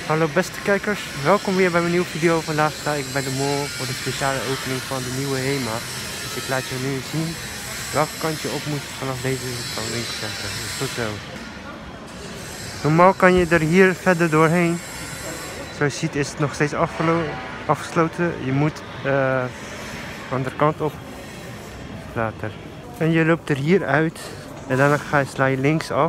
Hallo beste kijkers, welkom weer bij mijn nieuwe video. Vandaag sta ik bij de mall voor de speciale opening van de nieuwe HEMA. Dus ik laat je nu zien welke kant je op moet vanaf deze winkelcentrum. Dus tot zo. Normaal kan je er hier verder doorheen. Zoals je ziet is het nog steeds afgesloten. Je moet de andere kant op later. En je loopt er hier uit en daarna sla je links af.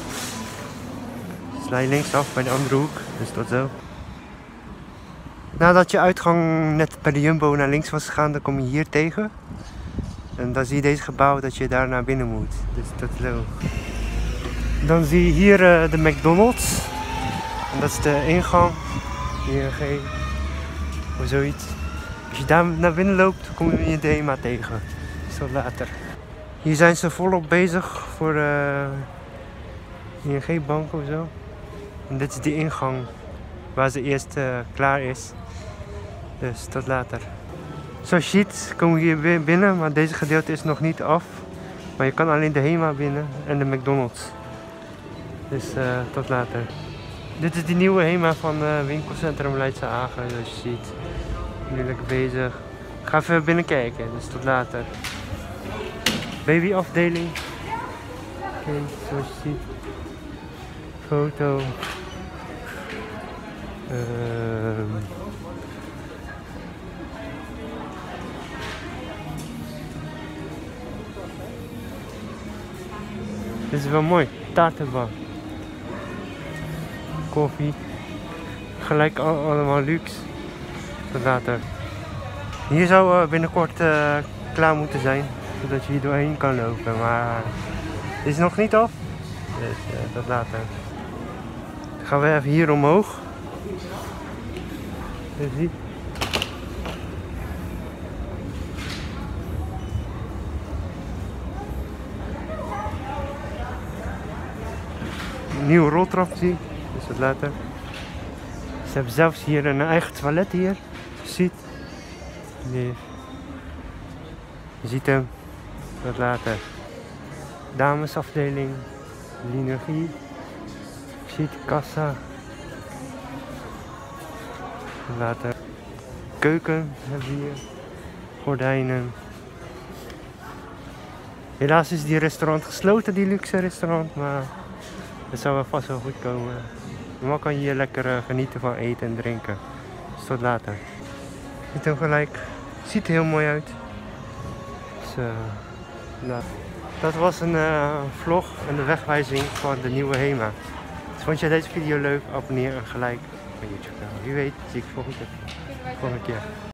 Sla je links af bij de andere hoek, dus tot zo. Nadat je uitgang net bij de Jumbo naar links was gegaan, dan kom je hier tegen. En dan zie je deze gebouw dat je daar naar binnen moet. Dus tot zo. Dan zie je hier de McDonald's. En dat is de ingang. ING of zoiets. Als je daar naar binnen loopt, kom je de HEMA tegen. Dus tot later. Hier zijn ze volop bezig voor ING-bank of zo. En dit is de ingang waar ze eerst klaar is. Dus tot later. Zoals je ziet komen we hier weer binnen, maar deze gedeelte is nog niet af. Maar je kan alleen de HEMA binnen en de McDonald's. Dus tot later. Dit is die nieuwe HEMA van winkelcentrum Leidse Hagen, zoals je ziet. Nu lekker bezig. Ik ga even binnen kijken, dus tot later. Babyafdeling. Oké, zoals je ziet. Foto. Dit is wel mooi, taartenbar. Koffie. Gelijk allemaal luxe. Tot later. Hier zou binnenkort klaar moeten zijn, zodat je hier doorheen kan lopen, maar het is nog niet af. Dus tot later. Dan gaan we even hier omhoog. Je ziet. Een nieuwe roltrap zie ik, dus dat later. Ze hebben zelfs hier een eigen toilet hier. Je ziet. Nee. Je ziet hem. Dat later. Damesafdeling. Linergie. Je ziet kassa. Later. Keuken hebben we hier. Gordijnen. Helaas is die restaurant gesloten, die luxe restaurant, maar het zou wel vast wel goed komen. Normaal kan je hier lekker genieten van eten en drinken. Dus tot later. Ziet hem gelijk. Ziet er heel mooi uit. Dus, nou. Dat was een vlog en de wegwijzing van de nieuwe HEMA. Dus vond je deze video leuk? Abonneer en gelijk op mijn YouTube kanaal. Wie weet zie ik volgende keer.